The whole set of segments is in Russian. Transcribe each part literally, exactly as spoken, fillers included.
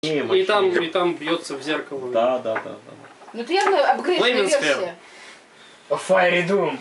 И там, и там бьется в зеркало. Да, да, да, да. Ну это явно апгрейдная версия. Fire Doom.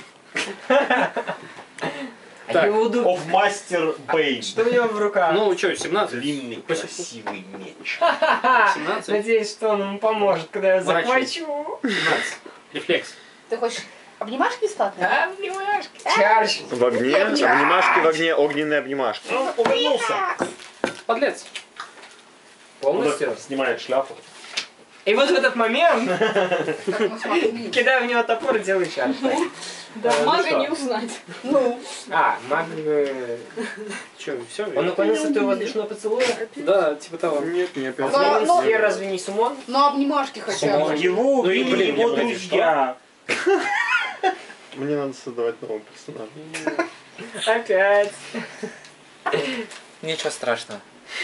Так. Of Master Bane. Что у него в руках? Ну что, семнадцать? Длинный красивый меч. семнадцать? Надеюсь, что он ему поможет, когда я Ворачивай. захвачу. семнадцать. Рефлекс. Ты хочешь обнимашки бесплатные? Обнимашки. Чарч. В огне, обнимашки в огне, огненные обнимашки. Он увернулся. Подлец. Полностью. Снимает шляпу. И вот в этот момент Ну, смотри. кидаю в него топор и делаю чарч. Да, Э, ну мага что? не узнать. Ну, А, маг... э, Че, все? Он наклонился в твоего воздушного поцелуя? Да, типа того. Нет, не опять. Но- но- Я разве не сумон? ну обнимашки хотя бы. Его Ну и, убили блин, его я, блин, друзья. Мне надо создавать нового персонажа. Опять. Ничего страшного.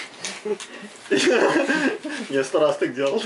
Я сто раз так делал.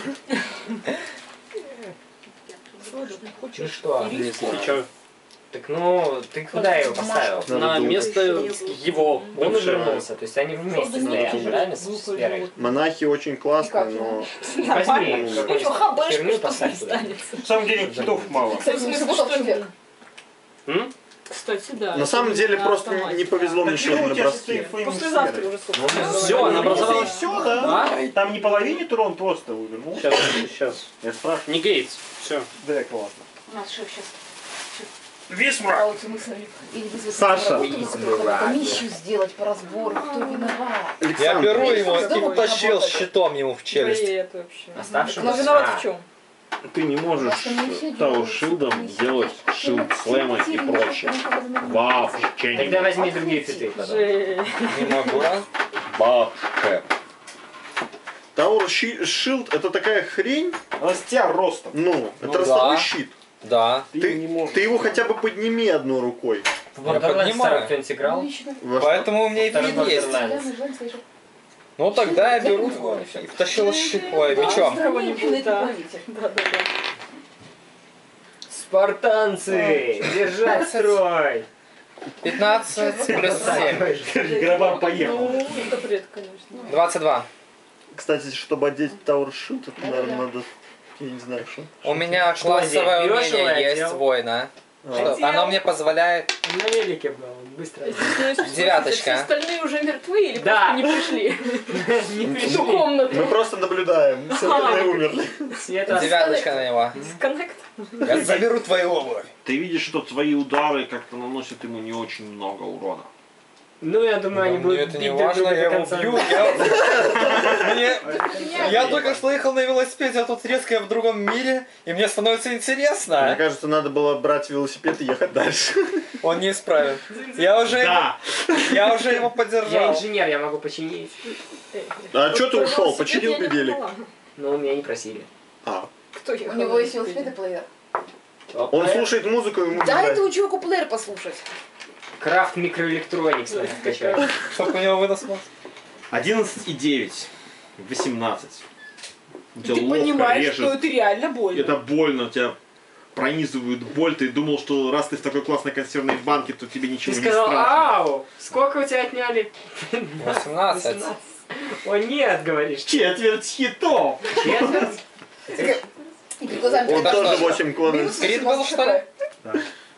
Ну что? Ты че? Так ну, ты куда его поставил? На место его. Он бывшего. увернулся, то есть они вместе стоят, правильно, с сферой? Монахи очень классные, но... Возьми Ничего, какую-нибудь хабешку, херню что поставь туда. останется. На самом деле хитов мало. Кстати, не сработал человек. М? Кстати, да. На самом деле просто не повезло мне сегодня на броске. Послезавтра уже сколько? Все, она образовалась. Все, да. Там не половине тура, он просто увернулся. Сейчас, сейчас. Я спрашиваю. Не Гейтс. Все. Да, классно. У нас шеф сейчас Висмар. сталкивается мыслями. Или вызвать Саша. на работу, какую-то комиссию сделать по разбору, кто виноват. Я беру его С тобой и потащил работать. щитом ему в челюсть. Это вообще. Оставшимся? Но виноват А. в чем? Ты не можешь Тау Шилдом делать шилд слэма и прочее. Вообще. Тогда возьми другие цветы. потом. Не могу. Вообще. Таур Шилд это такая хрень, Он с тебя ростом. ну, это Ну ростовой да. щит. Да. Ты, Ты, не можешь. ты его хотя бы подними одной рукой. В Borderlands поднимаю. второй кто-нибудь играл? Во что? Поэтому у меня и Второй вид есть. Borderlands. Ну тогда я беру его и втащил щит, ой, мечом. Спартанцы, держать строй! пятнадцать плюс семь. Гроба поехал. Ну, это бред, конечно. двадцать два. Кстати, чтобы одеть Таур Шилд, это, наверное, надо... Я не знаю, что. У меня Что классовое одеть? Берешь его и умение есть одел? воина. Что, Одел? оно мне позволяет... На велике был, быстро. Девяточка. Все остальные уже мертвы или Да. просто не пришли Не в ту пришли. комнату? Мы просто наблюдаем, все остальные умерли. Света. Девяточка на него. Коннект. Я заберу твою обувь. Ты видишь, что твои удары как-то наносят ему не очень много урона. Ну, я думаю, они Мне будут это не бить друг важно, друга я до его конца. бью. Я... Мне- Я только что ехал на велосипеде, а тут резко я в другом мире, и мне становится Мне интересно. кажется, надо было брать велосипед и ехать дальше. Он не исправен. Я уже, Да. я уже его Я поддержал. инженер, я могу починить. А что ты ушел? Велосипед Починил я не педели? брала. Но у меня не просили. А, Кто У ехал него на есть велосипеде? велосипед и плеер. он слушает музыку, ему не Дай нравится. этому чуваку плеер послушать. Крафт микроэлектроникс надо скачать. Чтоб у него вынос мозг. одиннадцать и девять. восемнадцать. У тебя Ты ловко понимаешь, режет. что это реально больно. Это больно, тебя пронизывают боль. Ты думал, что раз ты в такой классной консервной банке, то тебе Ты ничего не сказал, страшно. ау, сколько у тебя отняли? восемнадцать. О нет, говоришь. Четверть хитов! Четверть? И перед глазами Он такая, тоже восемь конов. минус Скрит восемнадцать был, что ли? хп.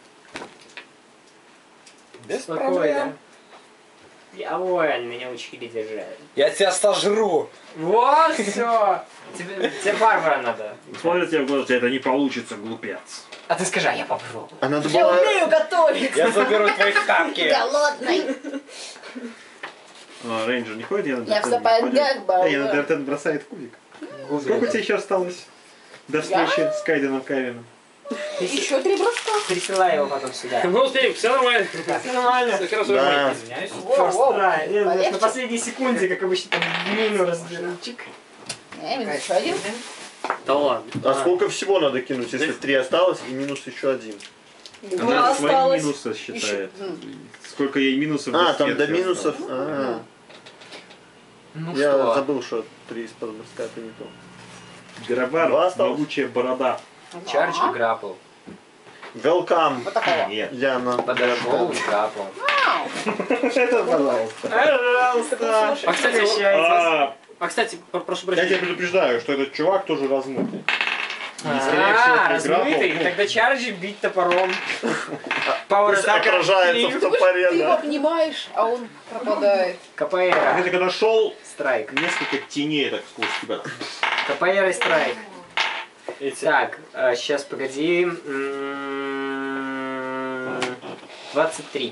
Без Спокойно. проблем. Я воин, меня учили держать. Я тебя сожру. Вот все. Тебе, тебе Барбара надо. Смотрят тебе в глаза, у тебя это не получится, глупец. А ты скажи, а я попробую. А надо Я было... умею готовить. Я заберу твои тапки. Голодный. А, Рейнджер не ходит? Я на Я в Д'Артен не сапогах, ходит? Барбара. Эй, я на Д'Артен бросает кубик. Сколько у тебя еще осталось? До встречи с Кайденом Кайвином. Еще три броска. Присылай его потом сюда. Ну, успеем, все нормально. Все нормально. Все хорошо. Да. Извиняюсь. Воу, воу. Да, я, знаешь, на Полегче. последней секунде, как обычно, там мину разберу. Чик. Не, минус еще один. Да ладно. А сколько всего надо кинуть, если три осталось и минус еще один? Два Она свои осталось. минусы считает. Еще. Сколько ей минусов А, до там до смерти минусов. осталось. А, Ну я что? забыл, что три из-под броска это не то. Грабар, Два осталось. могучая борода. Чарч и граппл. Welcome, Вот такого. Нет. Яна. Подошел и граппл. Это пожалуйста. Пожалуйста. А, кстати, Прощайтесь. А, А, кстати, про- прошу Я тебя прощения. предупреждаю, что этот чувак тоже размытый. А, всего, размытый? игра, ну, Тогда Чарджи бить топором. Power Пусть Attack. отражается в топоре, Ты его да. обнимаешь, а он пропадает. Капоэра. Это когда шел Страйк. несколько теней так сквозь тебя. Капоэра и страйк. Эти- Так, сейчас, погоди. М, двадцать три.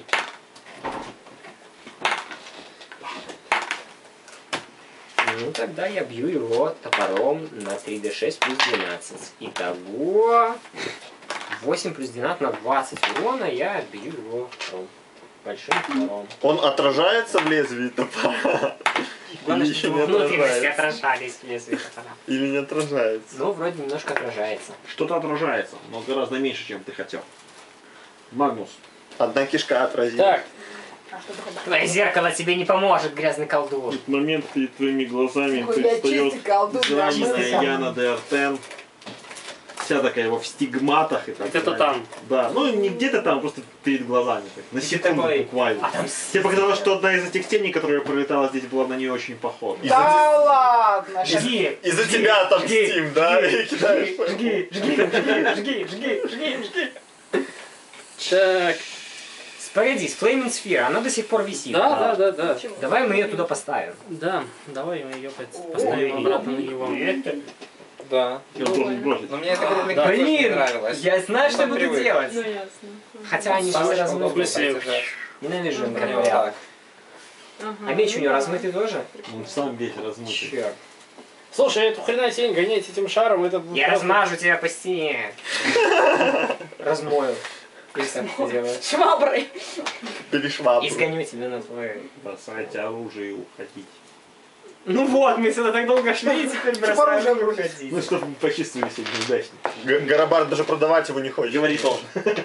Ну, тогда я бью его топором на три дэ шесть плюс двенадцать. Итого восемь плюс двенадцать на двадцать урона я бью его топором. Большим топором. Он отражается в лезвии топора? Или еще не Внутренности отражается? отражались вместо топора. Или не отражается? Ну, вроде немножко отражается. Что-то отражается, но гораздо меньше, чем ты хотел. Магнус. Одна кишка отразилась. Так, А что такое? Твое зеркало тебе не поможет, грязный колдун. В этот момент перед твоими глазами Ой, я предстает чистый колдун, израненная да, Яна де Артен. Вся такая во в стигматах и так где-то далее. там. Да, ну не где-то там, просто перед глазами. Так, на Ты секунду такой, буквально. а там Тебе показалось, что одна из этих теней, которая пролетала здесь, была на нее очень похожа. Да ладно! щас- Жги! Из-за тебя отомстим, да? И кидаешь Жги, по- жги, жги, жги, жги, жги, жги. Так, Погоди, Flaming Sphere, она до сих пор висит. да, да, да, да. Давай мы ее туда поставим. Да, давай мы ее поставим обратно на него. Да. Я должен бросить. Но мне это как Да. не Блин, нравилось. я знаю, что Он буду привык. делать. Ну ясно. Хотя они же все Палочку В размыты. смысле, Ненавижу Ну, инкарнат. так. Ага, А меч у ну него да. размытый тоже? Он сам весь размытый. Черт. слушай, эту хрена тень гонять этим шаром, это... Я просто- размажу тебя по стене. Размою. Или как ты делаешь? Шваброй. Перешвапнул. И сгоню тебя на твой... Бросайте оружие и уходить. Ну вот, мы сюда так долго шли, и теперь бросаем оружие и бросить? уходить. Ну, чтобы мы почувствовали себя неудачно. Г- Гарабар даже продавать его не хочет. Говори тоже.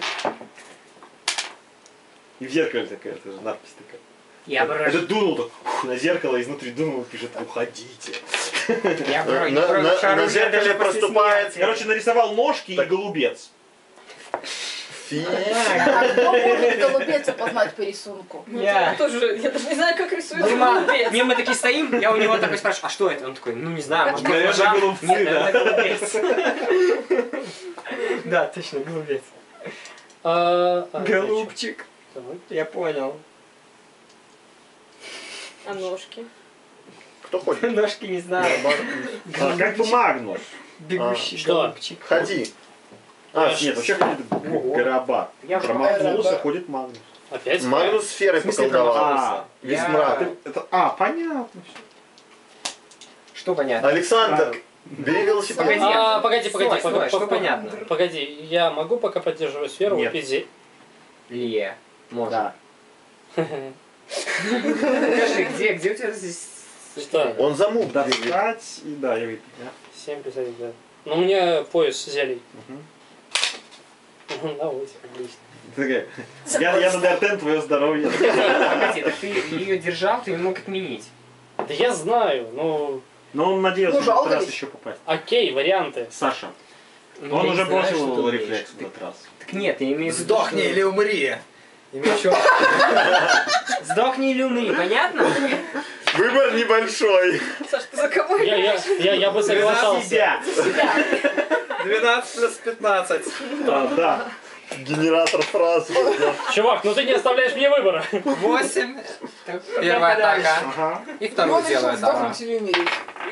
И в зеркале такая тоже надпись такая. Я Это брошу. дунул так ух, на зеркало, изнутри дунул, пишет «Уходите». Я На, брошу. на- на зеркале проступает Короче, нарисовал ножки и голубец. фи. А кто может голубец опознать по рисунку? Ну, Я. Я тоже, я даже не знаю, как рисуется Дома, голубец. не, мы такие стоим, я у него такой спрашиваю, а что это? Он такой, ну не знаю, может Наверное, баклажан? голубцы, Нет, да. наверное, голубец. Да, точно, голубец. А, а, Голубчик. давай. Я понял. А ножки? Кто ходит? Ножки не знаю. А, как бы Магнус. Бегущий Что? голубчик. Ходи. А, нет, вообще ходит Ого. Гарабар. Я Промахнулся, Гарабар. ходит Магнус. Опять? Магнус сферой В смысле поколдовал. А, Весь Я- мрак. это, а, понятно. Что понятно? Александр, бери велосипед. Погоди. А, погоди, Стой, погоди, стой, погоди, что погоди. понятно? Погоди, я могу пока поддерживать сферу Нет. выпить зе- Лия. Может. Да. Скажи, где, где у тебя здесь... Что? Он замут двигает. Достать и да, я выпить. Да. семь плюс один, да. Ну, у меня пояс зелий. Мгм. На восемь, отлично. Такая, Я, я на Д'Артен, твое здоровье. Погоди, так ты ее держал, ты не мог отменить. Да я знаю, ну... Но он надеялся Ну, в этот раз жаловались. еще попасть. Окей, варианты. Саша, Ну, он я уже не знаю, что ты бросил умеешь. рефлекс в этот раз. Так нет, я имею в виду, Сдохни что- или умри. Имею в виду- Сдохни или умри, понятно? Выбор небольшой. Саш, ты за кого Я, я, я, я бы соглашался. Себя. двенадцать плюс пятнадцать. А, да. Генератор фраз. Чувак, ну ты не оставляешь мне выбора. восемь. Первая атака. Ага. И Он вторую решил делаю атаку. сдохнуть или умереть.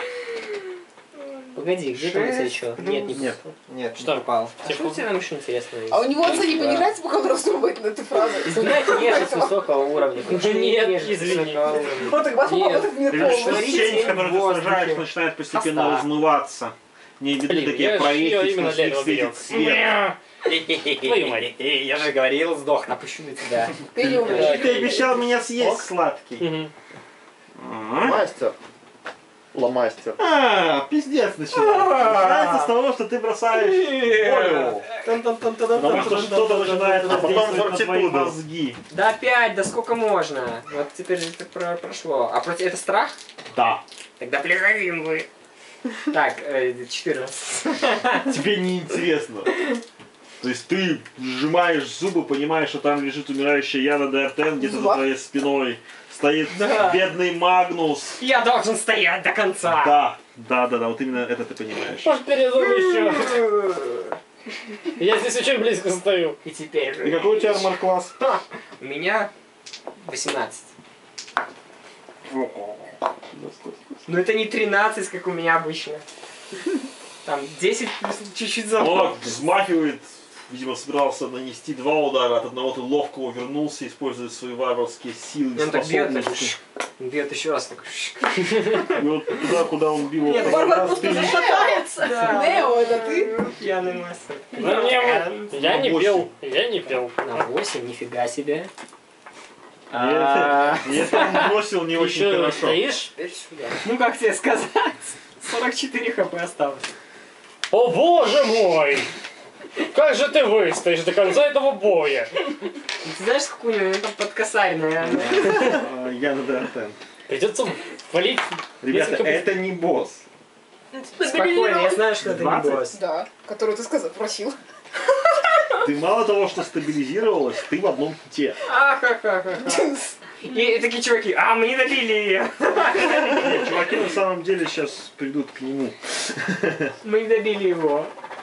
Погоди, где там у тебя еще? Нет, не Нет. Нет, Что? не попал. А что у тебя там еще интересного есть? А у него отца не понижается, пока он раздумывает на эту фразу. Изгнать нежить с высокого уровня. Включи Нет, нежить с извини. высокого уровня. Вот так вас Нет. попал в этот мир Ты видишь, что полностью. тень, в которой ты воздухе. сражаешь, начинает постепенно Хоста. размываться. Не видны Блин, такие я ж проекты, её что именно с для них этого светит берём. свет. Твою мать. Я же говорил, сдох, напущу на тебя. Ты не умеешь. Ты обещал меня съесть, Ок. сладкий. Мгм. А? Мастер. Ломастер. А, пиздец начинается. Начинается с того, что ты бросаешь волю. Потому что что-то начинает А потом воздействовать на твои фортитуда. мозги. Да опять, да сколько можно? Вот теперь это про- прошло. А против это страх? Да. Тогда плезовим вы. Так, э, четырнадцать. Тебе не интересно. То есть ты сжимаешь зубы, понимаешь, что там лежит умирающая Яна де Артен где-то за Зуба? твоей спиной. стоит Да. бедный Магнус. Я должен стоять до конца. Да, да, да, да, вот именно это ты понимаешь. Может, перейду еще. Я здесь очень близко стою. И теперь... И какой у тебя армор-класс? У меня восемнадцать. Но это не тринадцать, как у меня обычно. Там десять плюс чуть-чуть за. Он взмахивает, видимо, собирался нанести два удара, от одного ты ловко увернулся, используя свои варварские силы и Он так бьет, так, способности. бьет еще раз, так. И вот туда, куда он бил, Нет, вот Варвар раз просто ты- зашатается. Да. Нео, это ты? Пьяный мастер. Да мне- Я не пел. Я не пел. На восемь, нифига себе. И это, и это он бросил не очень Еще хорошо. стоишь? Теперь сюда. Ну как тебе сказать? сорок четыре хп осталось. О боже мой! Как же ты выстоишь до конца этого боя? Ты знаешь, какую у него там под косарь, наверное? А, Я на Д'Артен. Придется валить. Ребята, несколько- это не босс. Спокойно, я знаю, что это не двадцать? босс. Да, которую ты сказал, просил. Ты мало того, что стабилизировалась, ты в одном те. Ахахахаха. И такие чуваки, а, мы не добили ее. Нет, чуваки на самом деле сейчас придут к нему. Мы не добили его.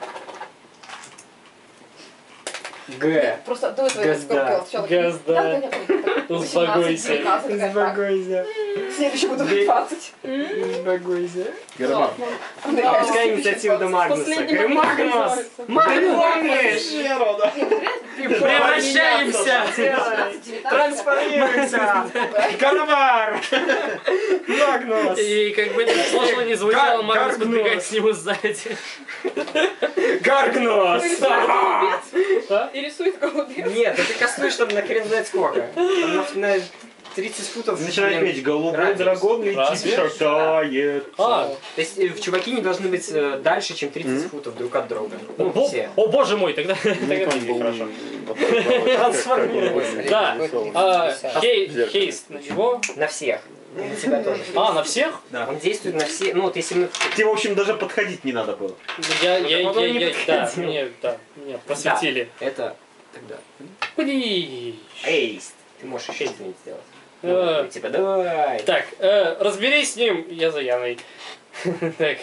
Г. Просто до этого я Газда. сказал сначала. Газда. Да, да, я Успокойся. Избагойся. Следующий буду Бей. двадцать. Избагойся. Герман. Опускай инициативу до Магнуса. Говорю, Магнус! Магнус! Превращаемся! Трансформируемся! Карвар! Магнус! И как бы это сложно не звучало, Гар- Магнус гаргнул. подбегает с него сзади. Гаргнус! Да? И рисует голубец. Нет, ты кастуешь там на хрен знает сколько. Там на, на тридцать футов. Начинай блин, петь голубой радиус. драгонный Разве? тип шатает. А, То есть э, чуваки не должны быть э, дальше, чем тридцать футов друг от друга. о, Ну, бо- все. о боже мой, тогда тогда это не хорошо. Трансформируйся. Да, а, хей- хейст на него. На всех. И на тебя тоже. А, на всех? Он действует на все. Ну вот если мы. Тебе, в общем, даже подходить не надо было. Я, я, Вот он я, не я, да, подходил. мне, да, меня просветили. Да, это тогда. Пни. Эйст. Ты можешь еще изменить сделать. Э, Ну, типа, давай. Так, э, разберись с ним, я за Яной. Так,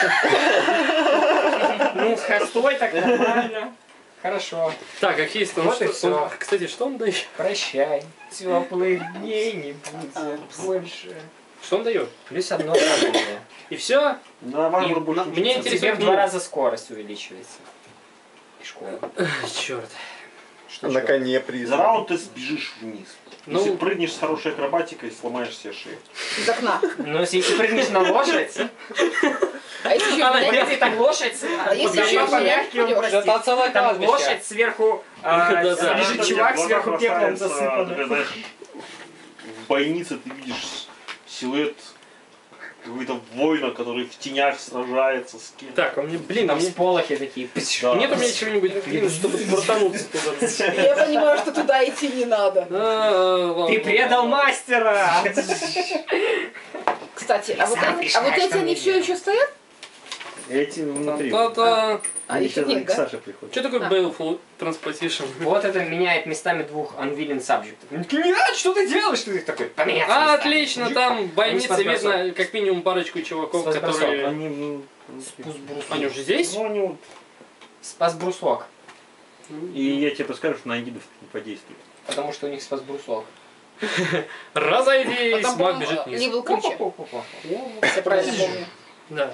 Ну, стой так нормально. Хорошо. так, а хейст, он Вот что, и всё. он- кстати, что он дает? Прощай. Теплых дней не будет больше. Что он дает? Плюс одно разумное. И все? На И варвара больше на- ничего мне не интересно- Тебе в два раза скорость увеличивается. И школа. Черт. На коне За призван. раунд ты сбежишь вниз. Ну- Если прыгнешь с хорошей акробатикой, сломаешь себе шею. Из окна. Но если ты прыгнешь на лошадь, А если еще она в где-то там лошадь, А если еще в мягкий, он пойдешь? Это целая там кладбище. лошадь сверху, а, Да-да. лежит чувак, сверху пеплом засыпан. Ты знаешь, в бойнице ты видишь силуэт какого-то воина, который в тенях сражается с кем-то. Так, а мне, блин, а Там мне... всполохи такие. Да. Нет у меня чего-нибудь, блин, чтобы протонуться туда. Я понимаю, что туда идти не надо. А, ладно. Ты предал мастера! Кстати, а вот, Сам эти- решаешь, а вот эти что они мне все делать. еще стоят? Эти внутри. Та-та. А Они их сейчас нет, к да? Саше приходят. Что такое А. Baleful Transportation? Вот это меняет местами двух unwilling subjects. Нет, что ты делаешь? Ты такой, поменяться А, местами. отлично, там в больнице спасбросок. видно как минимум парочку чуваков, Спас бросок. которые... Они, м, Спус брусок. Они уже здесь? ну, они вот- Спас брусок. И я тебе подскажу, что на ангидов не подействует. Потому что у них спас брусок. Разойдись, Потом маг бежит вниз. не был ключа. Если правильно помню. Да.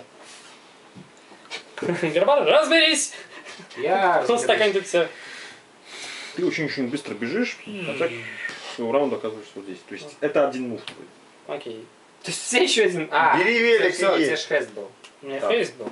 Горбан, разберись! Я Кто стакан тут все. Ты очень-очень быстро бежишь, а так своего раунда оказываешься вот здесь. То есть это один мув твой. Окей. То есть все еще один. А, Бери велик, все, у иди. тебя ж хест был. У меня Так. фейс был.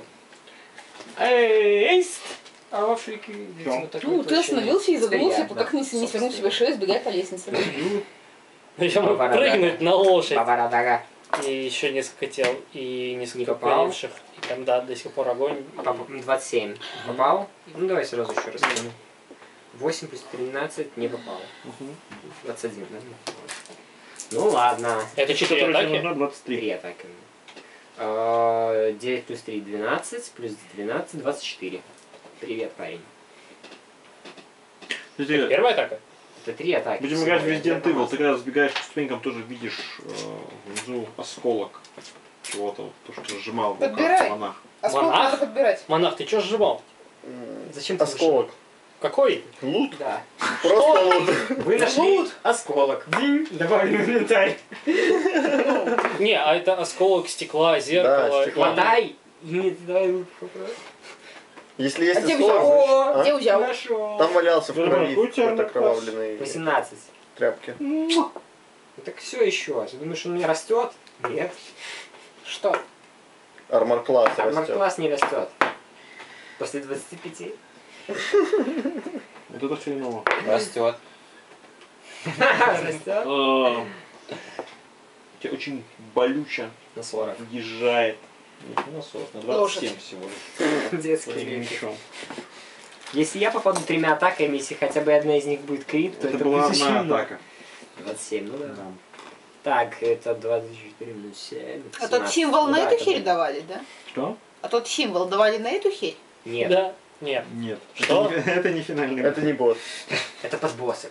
Эйст! А в Африке, видимо, такой Ну, ты точно. остановился и задумался, Приятно. как не, не свернуть себе шею, сбегай по лестнице. Я мог Бабарада. прыгнуть на лошадь. Бабарадага. И еще несколько тел, и несколько попал? погибших. И там, да, до сих пор огонь. А поп- двадцать семь. Попал? Ну давай сразу еще раз. восемь плюс тринадцать не попал. двадцать один, да? Ну ладно. Это четыре Которая тебе атаки? нужна двадцать три. Три атаки. А, девять плюс три двенадцать, плюс двенадцать двадцать четыре. Привет, парень. Кстати, Первая атака? Это три атаки. Будем всего. играть в Resident Evil. Ты когда сбегаешь по ступенькам, тоже видишь э, внизу осколок чего-то, вот, то, что сжимал в руках Подбирай. монах. А сколько Монах? надо подбирать? Монах, ты чё сжимал? Зачем ты Осколок. Какой? Лут? вышел? Да. Просто лут. Вы нашли осколок. Динь, добавили в инвентарь. Не, а это осколок стекла, зеркала. стекла. Хватай. И давай лут попробуй. Если А есть где осколок, взял? значит, а? Где взял? Нашел. Там валялся в Вероника, крови у тебя какой-то на кровавленной восемнадцать. тряпки. Ну так все еще. Ты думаешь, он у меня растет? Нет. Что? Армор класс Армор растет. класс не растет. После двадцати пяти. Вот это хреново. Растет. Растет. А, Тебе очень болюче На сорок. въезжает. Не на сорок, на двадцать семь всего лишь. Детский Своим режим. мечом. Если я попаду тремя атаками, если хотя бы одна из них будет крит, то Это это, была будет одна очень много. атака. двадцать семь, ну да. Так, это двадцать четыре минус семь. А тот семнадцать. символ Ну на да, эту это херь да. давали, да? Что? А тот символ давали на эту херь? Нет, Да. Нет. Нет. Что? Это не, это не финальный. Это не босс. это подбоссик.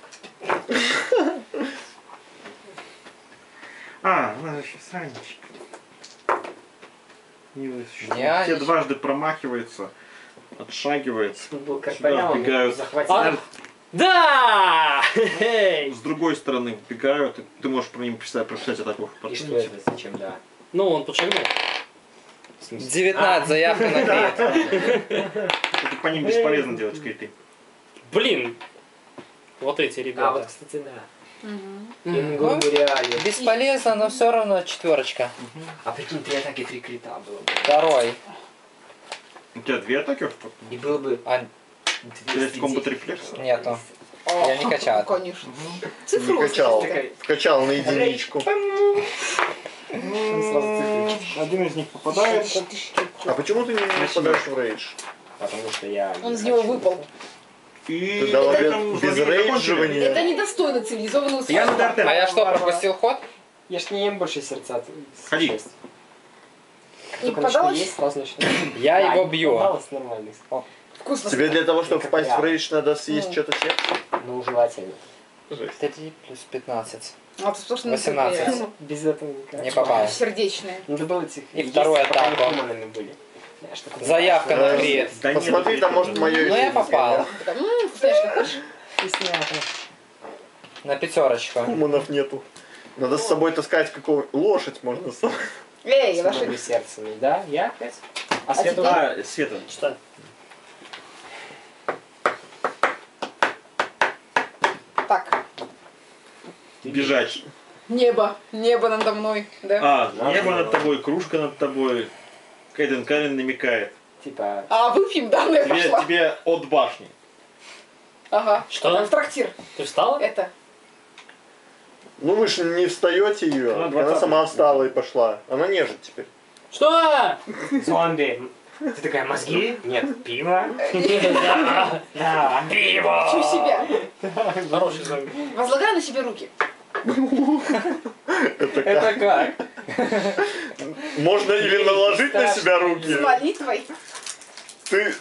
А, она же еще сраничка. Милый существо. Я Все еще- дважды промахивается, отшагивает. Был как Сюда полял, вбегают. захватил. А? Да! Хе-хей! С другой стороны вбегают, и ты можешь про ним писать, прочитать атаку. И что это? Зачем, да? Ну, он подшагнул. В смысле? девятнадцать, заявка на крит. Это по ним бесполезно делать скрипты. Блин! Вот эти А, вот, ребята. кстати, да. Угу. Ингуру реально. Бесполезно, но все равно четверочка. А прикинь, три атаки, три крита было бы. Второй. У тебя две атаки? И было бы А, У тебя есть комбат рефлекс? нету. Я не качал. Конечно. Не Цифру качал. Такая- Вкачал на единичку. Один из них попадает. А почему ты не попадаешь в рейдж? Потому что я... Он не из него хочу. выпал. И Ты дала на без, этом без злодеи рейдживания. Это недостойно цивилизованного Я на существа. ДРТ. А я что, пропустил ход? Я ж не ем больше сердца. Ходи. Шесть. Не Только начну попадалось? есть, сразу начну. Я Да, его не бью. попадалось, нормально. Вкусно. Тебе для того, чтобы впасть в рейдж, надо съесть Ну. что-то сердце? Ну, желательно. три плюс пятнадцать. А ты сплошные восемнадцать. цифры. Без этого никак. Не попал. Сердечные. Ну, это было тихо. И вторую Если пока атаку. не хуманами были. Знаешь, такое Заявка на Да. крит. Да Посмотри, нет, там это может не- мое Ну я попал. Такая, «М, вкусняшка, хочешь?» вкуснятина. На пятерочку. Куманов нету. Надо с собой таскать какого лошадь можно с собой. Эй, С ваши... новыми сердцами, да? Я опять? А А Света теперь- уже? А, Света. Что? Так, Бежать. небо, небо надо мной, да? А, небо над тобой, кружка над тобой. Кайден Карен намекает. Типа... А, выпьем, да, ну я Тебе, пошла. тебе от башни. Ага. Что? Там в трактир. Ты встала? Это. Ну вы же не встаете ее. Она Она двадцатая. сама встала и пошла. Она нежит теперь. Что? Зомби. Ты такая, мозги? Нет. Пиво? Да. Да. Чу Пиво! себя. Хороший зомби. Возлагаю на себе руки. Это как? Это как? Можно или наложить на себя руки. С молитвой. Ты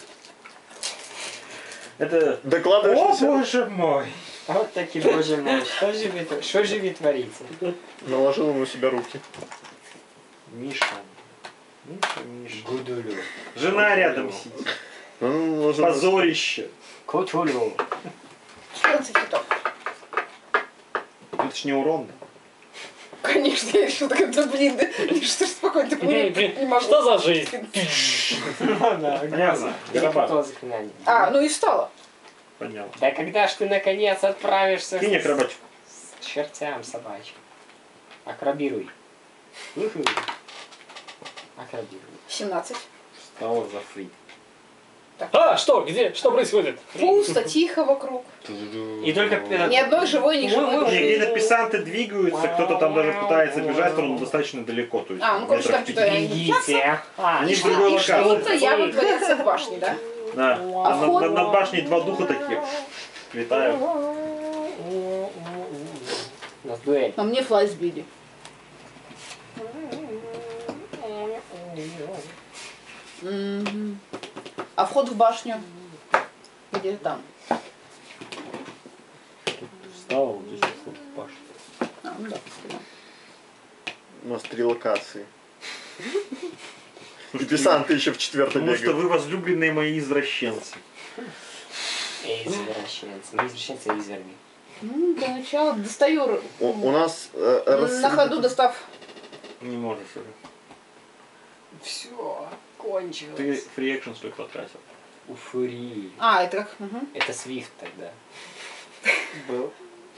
Это... докладываешь на себя. боже мой. Вот такие, боже мой. Что же вы, что же вы творите? Наложила на себя руки. Миша. Миша, Миша. Гудулю. Жена рядом сидит. Ну, наложила- Позорище. Кутулю. четырнадцать фитов. Это ж не урон. Конечно, я решила, так, да блин, да, что ж спокойно, ты Блин, не, не блин, могу. что за жизнь? Да, Ясно. Или Гарабат. кто заклинание. А, ну и встала. Понял. Да когда ж ты наконец отправишься Кинь с- акробатику. с чертям собачьим? Акрабируй. Уху. Акрабируй. семнадцать. Встала за фри. А, что? Где? Что происходит? Пусто, тихо вокруг. И только этот- Ни одной живой, ни живой Не, души. где-то писанты двигаются, кто-то там даже пытается бежать, но достаточно далеко. То есть А, ну, короче, там метров что-то- пятьдесят. Бегите. А, Они в Что- другой и локации. что-то явно творится в башне, да? Да. А Над, вход? над- над башней два духа таких летают. У нас дуэль. А мне флай сбили. Мгм. А вход в башню? Где там? нас три локации. И десанты еще в четвертом Потому что бегают. вы возлюбленные мои извращенцы. Извращенцы. Не извращенцы, а изверги. Ну, для начала достаю. У, у нас э, На рассредоточ- ходу достав. Не можешь уже. Все, кончилось. Ты фри экшн свой потратил. Уфури. А, это как? Угу. Это Свифт тогда. Был.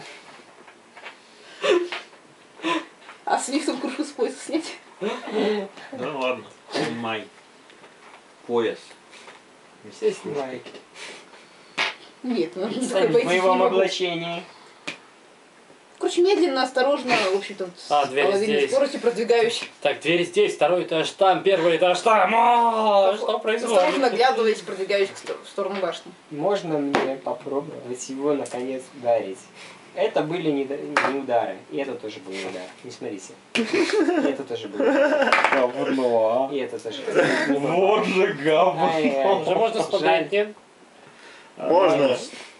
А с лифтом крушу с пояса снять? Да ладно, снимай. Пояс. Все снимай. Нет, ну В такой пойти не моем могу. облачении. Короче, медленно, осторожно, в общем-то, с А, дверь половиной здесь. скорости продвигаюсь. Так, дверь здесь, второй этаж там, первый этаж там. А, что Осторожно происходит? оглядываясь, продвигаюсь в стор- в сторону башни. Можно мне попробовать его наконец ударить? Это были не, не удары. И это тоже был не удар. Не смотрите. И это тоже был удар. Говно. И это тоже. Вот же говно. Ай-яй. Уже можно смотреть, нет? Можно.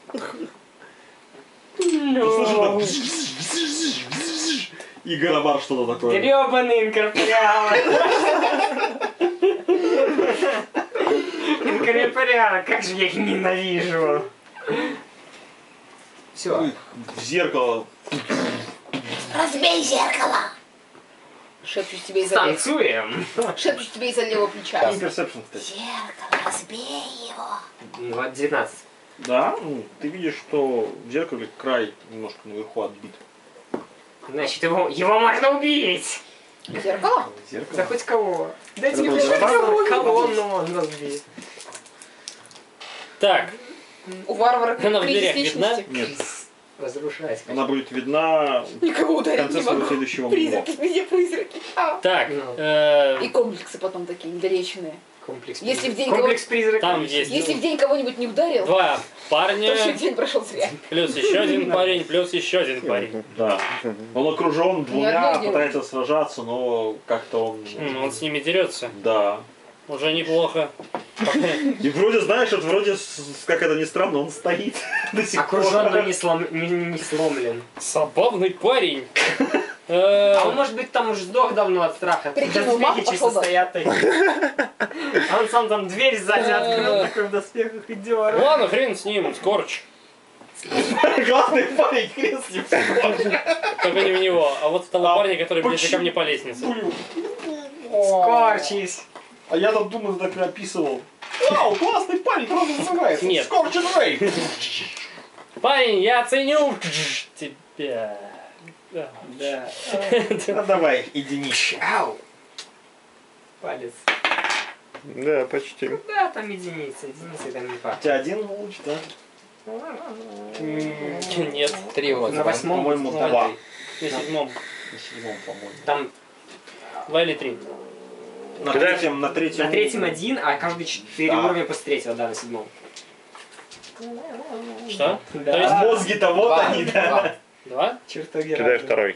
Слышишь, там и Гарабар что-то такое. Гребаный инкорпориал! Инкорпориал, как же я их ненавижу! Все. В зеркало. Разбей зеркало! Шепчусь тебе из-за левого. Станцуем! Шепчусь тебе из-за левого плеча. Интерсепшн, кстати. Зеркало, разбей его! Ну, девятнадцать. Да, ну, ты видишь, что в зеркале край немножко наверху отбит. Значит, его, его можно убить! Зеркало? Зеркало. Да хоть кого. Дайте мне Это хоть был кого. Колонну он разбит. Так, У варвара Она в кризис дверях видна? личности. Нет, Разрушать. она будет видна Никого в ударить конце не своего могу. следующего блока. Призраки, везде призраки. А. так, Ну. э, И комплексы потом такие долеченные. Комплекс Если в день Комплекс призрака. там есть Если в день кого-нибудь не ударил, два то парня, что день прошел зря. плюс еще один парень, плюс еще один парень. Да. Он окружен двумя, одно дело. пытается сражаться, но как-то он... М, Он с ними дерется. Да. Уже неплохо. И вроде, знаешь, вот вроде, с- с- как это ни странно, он стоит до сих пор. Окружен, но не, слом... не, не сломлен. Забавный парень. А он, Э, может быть, там уже сдох давно от страха. Прикинул, маху, Доспехи чисто пошел бы. стоят. и- А он сам там дверь сзади открыл, такой в доспехах и дёрнул. Ладно, хрен с ним, скорч. Главный парень, хрен с ним. Только не в него, а вот того А парня, который ближе ко почему? мне по лестнице. Скорчись. А я там думаю, так и описывал. Вау, классный парень, как он называется? Нет. Скорчен Рэй. Парень, я ценю тебя. Да. Да. Ну давай, единичка. Ау. Палец. Да, почти. Да, там единица. Единица там не У факт. тебя один луч, да? Нет. Три вот. На восьмом, По-моему, на два. На седьмом. На седьмом, по-моему. Там Два или три. На третьем, на третьем. на третьем один, а каждый четыре Да. уровня после третьего, да, на седьмом. Что? Да. То есть А мозги-то вот Два. они, да? два? Чертоги Кидай разные. второй.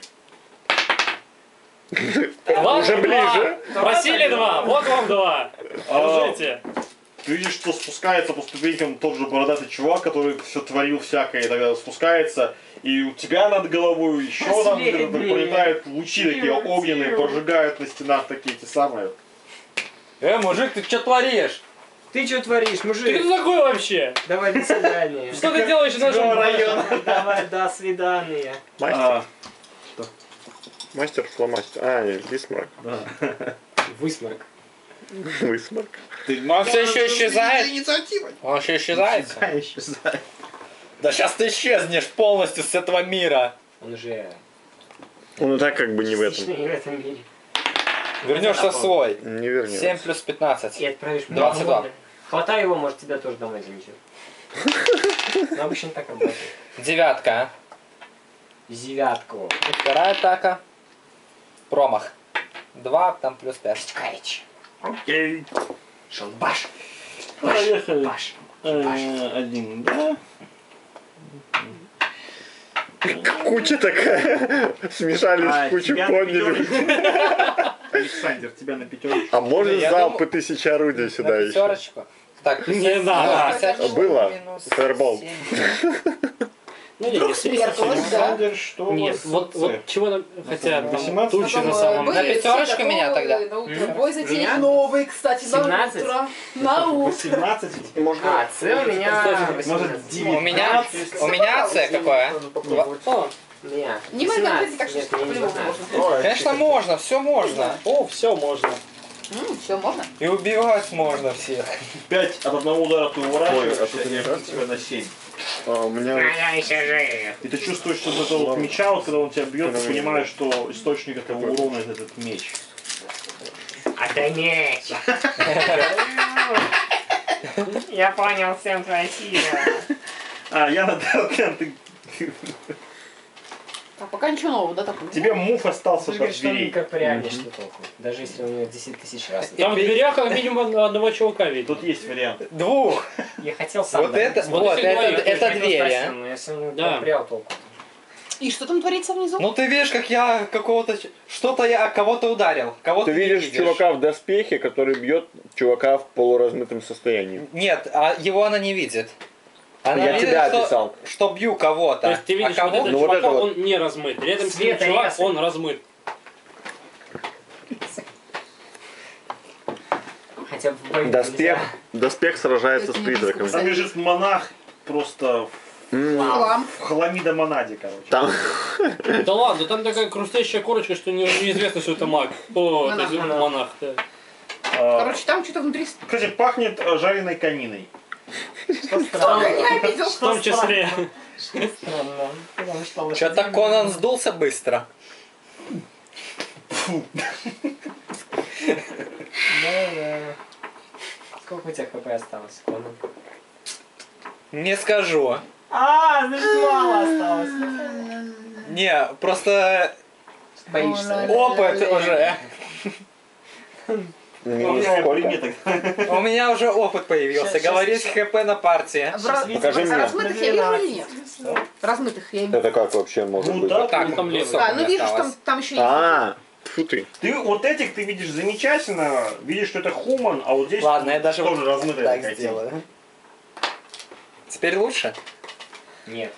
Два? Уже ближе. Два. Просили два, вот вам два. А, Держите. Ты видишь, что спускается по ступенькам тот же бородатый чувак, который все творил всякое, и тогда спускается, и у тебя над головой еще там где-то Последние. пролетают лучи такие Тио, огненные, тио. прожигают на стенах такие эти самые. Э, мужик, ты что творишь? Ты что творишь, Ты мужик? кто такой вообще? Давай до свидания. Что ты делаешь в нашем районе? Давай до свидания. Мастер. А, Мастер, фломастер. А, нет, Бисмарк. Высморк. Высмарк. Он все еще исчезает? Он еще исчезает? да, исчезает. Да сейчас ты исчезнешь полностью с этого мира. Он уже Он и так как бы не в частично этом. не в этом мире. Вернешься в свой. Не вернется. семь плюс пятнадцать. И отправишь меня двадцать два. домой. Хватай его, может тебя тоже домой занесет. Ну, обычно так работает. Девятка, а? Девятку. И вторая атака. Промах. Два, там плюс пять. Кайч. Окей. Шелбаш. Поехали. Баш. Э, Один, да? Куча такая. Смешались А, в кучу, тебя на поняли. пятерочку. Александр, тебя на пятерочку. А можно Я залпы думаю- тысячи орудий На сюда еще? пятерочку. Так, Не надо. пятьдесят Было. минус Фаербол. семь. Ну, не, Вдруг не тридцать. сверху, да? Александр, что у Нет, вас вот, в вот конце? чего там, хотя там восемнадцать? тучи на Потом, самом э, На вы пятерочку все меня готовы тогда. На утро М? бой затеять Меня? новый, кстати, на семнадцать? утро. На утро. восемнадцать, можно... А, С у меня Может, восемнадцать. У меня, у меня С какое? О, У меня Не мы восемнадцать. так что Нет, мне не по-любому восемнадцать. можно. Конечно, можно, все можно. о, все можно. Все, можно? И убивать можно всех. пять от одного удара ты Ой, а уворачиваешься, тут и не бьет тебя на семь. А, у меня... А я еще жив. И ты чувствуешь, что вот этого меча, вот когда он тебя бьет, ты понимаешь, что источник этого урона это этот меч. А ты меч. Я понял, всем спасибо. А, я на Дарклян, ты... А пока ничего нового, да, такого? Тебе мув остался Ты от говоришь, что он дверей. как реально что толку. Даже если у него десять тысяч раз. Там в дверях как минимум одного чувака видно. Тут есть вариант. Двух. Я хотел сам. Вот да, это, посмотреть. вот, если это, двоих, это Я двери, спросил, а. но я все равно Да. не прял толку. И что там творится внизу? Ну ты видишь, как я какого-то... ч- Что-то я кого-то ударил. Кого-то Ты не видишь чувака в доспехе, который бьет чувака в полуразмытом состоянии. Нет, а его она не видит. Она Я видит, тебя что, описал. что бью кого-то. То есть ты видишь, а вот кого? этот Ну, вот чувака, это вот. он не размыт. Рядом с ним Света чувак, резко. он размыт. Хотя бы в бою Доспех, нельзя. доспех сражается с Это не призраками. Там лежит монах просто М, Хлам. в хламида монаде, короче. Там Да ладно, там такая хрустящая корочка, что не- неизвестно, что это маг. О, Монах, это монах. монах, да. А, Короче, там что-то внутри. Кстати, пахнет э, жареной кониной. Кто меня обидел? В том числе. Странно. Потому что Что-то Конан сдулся быстро. Да, да. Сколько у тебя хп осталось, Конан? Не скажу. А, значит мало осталось. Не, просто Боишься. опыт уже. минус Я сколько? приметок. У меня уже опыт появился. Щас, Говорить щас, хп на партии. В раз- Покажи мне. Размытых я вижу или нет? Размытых я имею. Это как вообще может Ну быть? да, Так, ну, там левый. сколько А, ну мне вижу, что осталось? там, там еще есть. А, фу ты. Ты вот этих ты видишь замечательно, видишь, что это хуман, а вот здесь Ладно, я даже тоже вот размытая так такая тень. сделаю. Теперь лучше? Нет.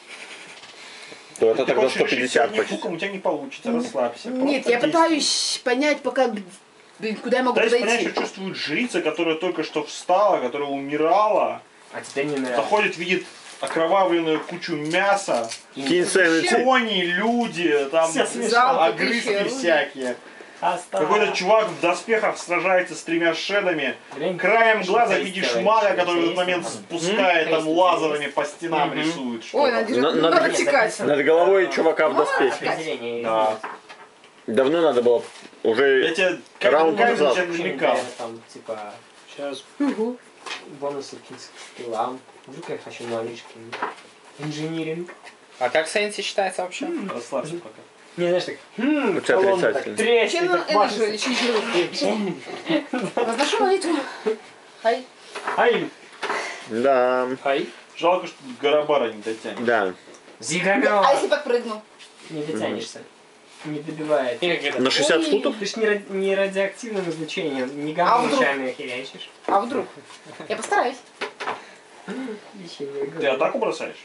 То это Ты тогда хочешь сто решить пятьдесят сегодня почти. фуком, у тебя не получится, расслабься. Нет, Просто я действуй. пытаюсь понять, пока, блин, куда я могу Пытаюсь понять, подойти. что чувствует жрица, которая только что встала, которая умирала, А теперь не нравится. заходит, видит окровавленную кучу мяса, Кинь цены. кони, люди, там Всё смешно. Залпы, огрызки тысячи всякие. Осталось. Какой-то чувак в доспехах сражается с тремя шедами. Глянь, Краем что глаза есть видишь товарищи, мага, есть который в этот есть момент нормально. спускает М? там Есть, лазерами есть. по стенам Мгм. рисует Ой, что-то. надо, же- На- ну, надо- надо текать. Над головой чувака в доспехе. Определение Да. Давно надо было Я уже... тебе Раунд камень назад. тебя намекал. Там, типа, Сейчас. бонусы к скиллам. Вдруг я хочу налички. Инжиниринг. А как Сенси считается вообще? Расслабься пока. Не, знаешь, так, хм, У тебя колонна так отрицательный. трещит, Чем так энергию машется. или через жиру? Возношу молитву. Ай. Ай, Да, Ай. жалко, что Гарабара не дотянет. да. Зигамё. А если подпрыгну? Не дотянешься. Не добивает. Или как это? На шестьдесят Ой. футов? Ты ж не, ра- не радиоактивным излучением, не А гамма вдруг? лучами херячишь. А вдруг? Я постараюсь. Еще не Ты говорю. атаку бросаешь?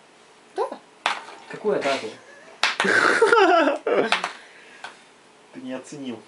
Какую атаку? Ты не оценил.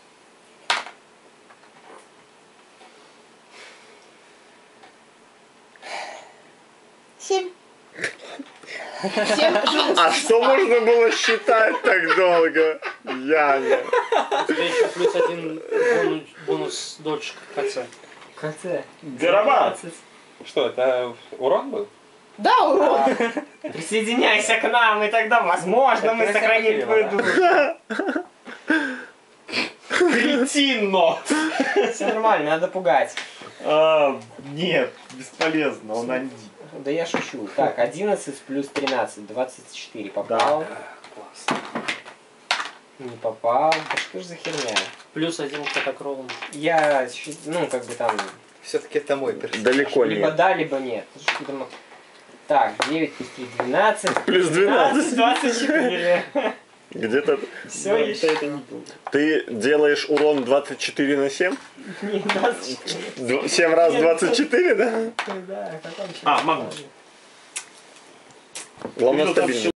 Семь. Семь живу. А что можно было считать так долго? Я не. У тебя еще плюс один бонус, бонус додж к КЦ. КЦ. Гарабар! Что, это урон был? Да, урон. Присоединяйся к нам, и тогда, возможно, мы Это сохраним твою красиво, душу. Кретинно! Все нормально, надо пугать. А, нет, бесполезно, он андит. Да я шучу. Так, одиннадцать плюс тринадцать, двадцать четыре. Попал? Не попал. Да что ж за херня? Плюс один к катакролам. Я, щ- ну, как бы там, Все-таки это мой персонаж. Далеко либо нет. да, либо нет. Что там- Так, девять плюс три, двенадцать. Плюс двенадцать. двадцать четыре. Где-то Все еще. ты делаешь урон двадцать четыре на семь? Не, двадцать четыре. семь раз двадцать четыре, да? Да, потом еще. А, Магнус. Главное Ну, там стабильно.